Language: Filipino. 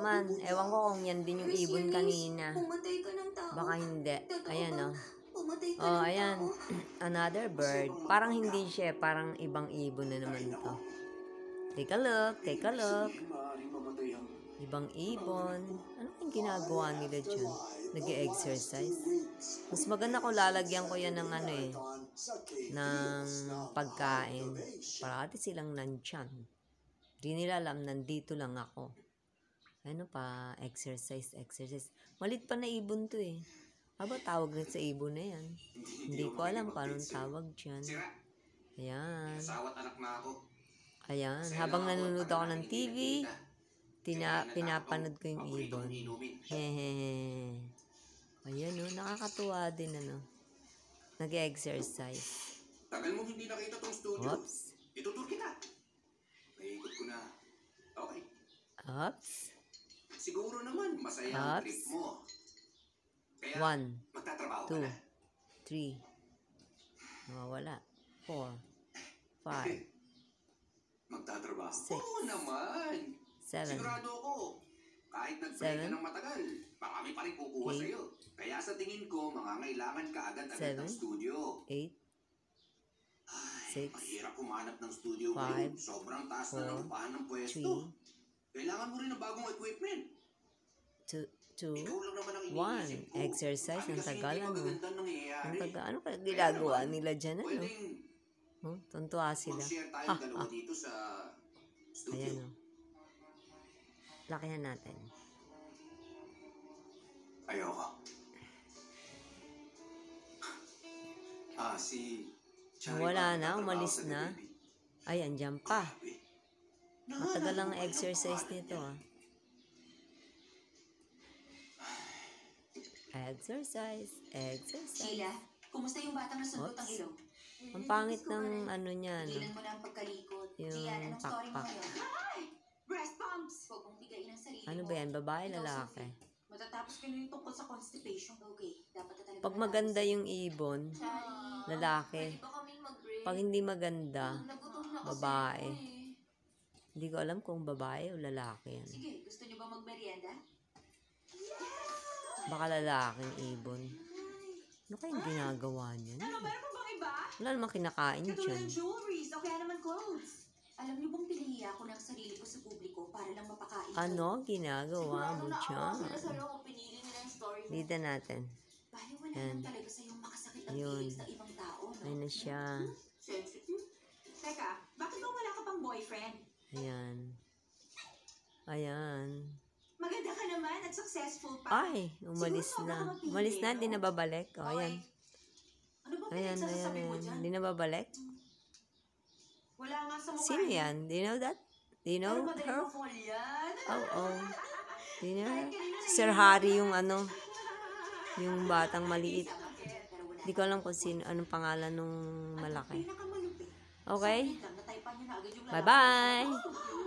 naman. Ewan ko kung yan din yung ibon kanina. Baka hindi. Ayan, oh. Oh, ayan. Another bird. Parang hindi siya. Parang ibang ibon na naman to. Take a look. Take a look. Ibang ibon. Ano yung ginagawa nila dyan? Nag-exercise. Mas maganda kung lalagyan ko yan ng ano eh. Ng pagkain. Parati silang nandyan. Di nila alam, nandito lang ako. Ano pa? Exercise. Malit pa na ibon to eh. Aba, tawag na sa ibon na yan. Hindi ko alam kung anong tawag dyan. Ayan. Ayan. Habang nanonood ako ng TV, pinapanood ko yung ibon. Hehehe. Ayan o, nakakatuwa din ano. Nag-exercise. Tagal mo hindi nakita tong studio. Oops. Itutur kita. Naikot ko na. Okay. Oops. Siguro naman, masaya ang trip mo. Kaya, 1, magtatrabaho 2, ka na. 3. Mawawala. 4, 5, Magtatrabaho? 6, Oo naman. 7, Sigurado ako. Kahit nag-break ka ng matagal, marami pa rin kukuha 8, sa'yo. Kaya sa tingin ko, mangangailangan ka agad-agad ng 7, studio. 8, Ay, 6, mahirap humanap ng studio 5, ngayon. Sobrang taas na ng upahan ng pwesto. 3, Kailangan mo rin ng bagong equipment. 2, Ikaw lang naman ang 1. iniisip ko. Exercise. Sabi Ang kasi tagal hindi ano. magagandang nangyayari. Ang tagal. Ano kaya ginagawa nila dyan ano? Pwedeng Tuntua sila. mag-share tayong dalawa dito sa studio. Ayan o. Lakihan natin. Ayoko. Si Chari Wala ba na, nagtatrabaho umalis sa na. baby? Ay, andyan pa. Grabe. Matagal ang Nahanap mo ba exercise yung nito pangalan ah. Exercise. Sheila, kumusta yung batang nasundot ang ilong? Ang pangit ng ano niya, no? Tigilan mo na ang pagkalikot. Yung Gian, anong story mo pakpak. ngayon? Ay! Breast pumps! Huwag mong bigayin ang sarili Ano mo. ba yan? Babae, Ikaw, lalaki? Sophie, matatapos ka na yung tungkol sa constipation. Okay, dapat na talaga. Pag maganda yung ibon, lalaki. Pwede ba kaming mag-break? Pag hindi maganda, Nagutom na kasi babae. ako eh. Hindi ko alam kung babae o lalaki yan. Sige, gusto niyo ba magmerienda? Baka lalaking ibon. Ano kayang ginagawa niyan? Ano, meron pa bang iba? Wala namang kinakain Katulad dyan. ng jewelries o kaya naman clothes. Alam niyo bang pinahiya ko ng sarili ko sa publiko para lang mapakain ko? Ano ginagawa mo dyan? sa'yo kung pinili nila yung story mo. Dito natin. Bali, wala Yan. lang talaga sa'yong makasakit ang Yun. feelings ng ibang tao, no? Ayun na siya. Sensitive. Teka, bakit ba wala ka pang boyfriend? Ayan. Ayan. Maganda ka naman at successful pa. Ay, umalis Siguro na. baka mapili, Umalis na, no? di na babalik. O, ayan. Ano ba Ayan, pinagsasasabi mo ayan. dyan? Di na babalik. Wala nga sa mukha. Sino yan? Do you know that? Do you know Pero madali her? ma-fall yan. Oh. Do you know her? Si Sir Harry yung ano, yung batang maliit. Pero wala. Di ko alam kung sino, anong pangalan nung malaki. Pinakamalupit. Okay? Nataypan niya na agad yung lalaki. Bye-bye!